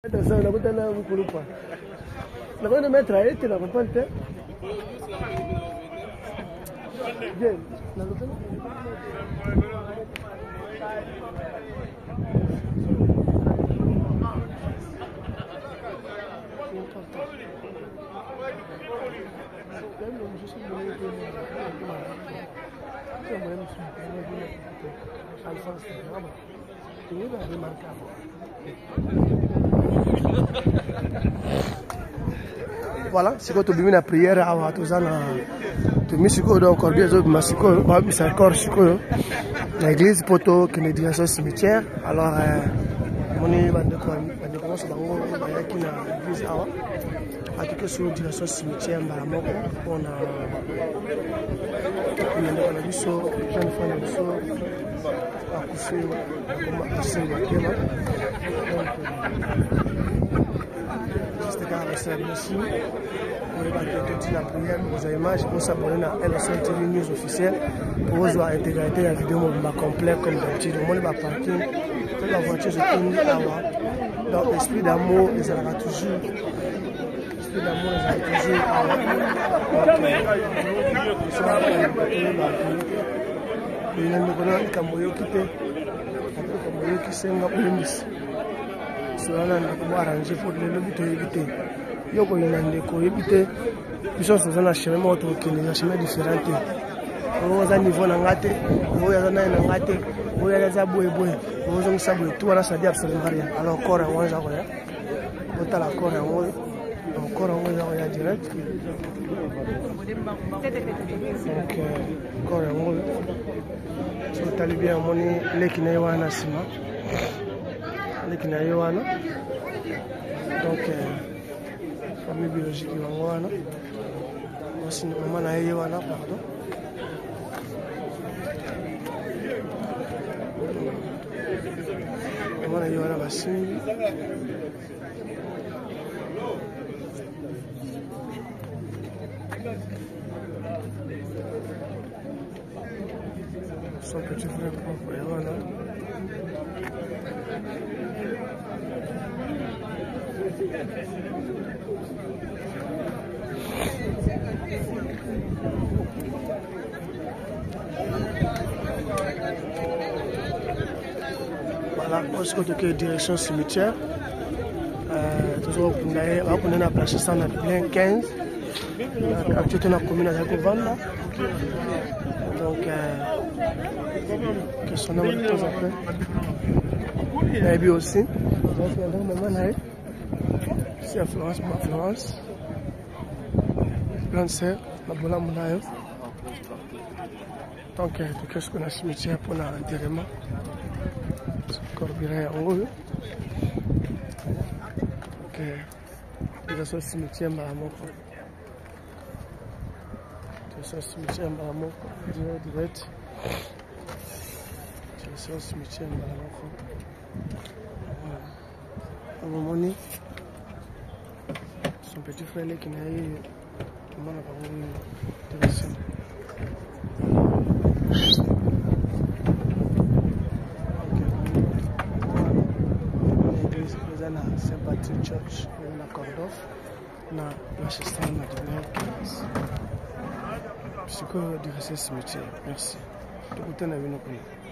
Voilà, c'est quand tu as la prière à Tozana. Tu mis encore bien l'église poto qui est déjà au cimetière. Alors, on est dans l'église à quelque chose de ce cimetière, on a la prière, vous avez image pour s'abonner à LSN TV News officielle pour vous intégrer la vidéo complète comme d'habitude. On va partir, la voiture se tourne dans l'esprit d'amour, ils aura toujours. L'esprit d'amour, ils aura toujours. Yoko inandeko yebite biso soza na chemin moto kende na chemin différent oza niveau na ngate oza na ngate oza boye oza msaboye tout wana ça dit absolument rien alors corps en wanja ko ya ota la corps en wanja corps en wanja ya direct donc corps en wanja so tali bien moni leki na wana sima leki na wana donc famille biologique wana aussi maman na yeye wana pardon maman na yeye wana basi son petit frère propre wana voilà, parce que de direction cimetière, toujours on a placé ça dans plein 15, actuellement on a commune à Yakovanda, donc que son nom est de temps en temps. Et puis aussi, c'est à Florence, ma Florence, grande sœur, ma bonne moulaille. Donc, qu'est-ce qu'on a cimetière pour l'enterrement? Corbirail en haut. Ok, déjà ce cimetière Maramoko. Ce cimetière Maramoko, direct. Ce cimetière Maramoko. Au moment son petit frère qui n'a eu comment on a intéressant. Sympathy Church na Cordof na Manchester na 2015. Psycho du cimetière. Merci. Tout le temps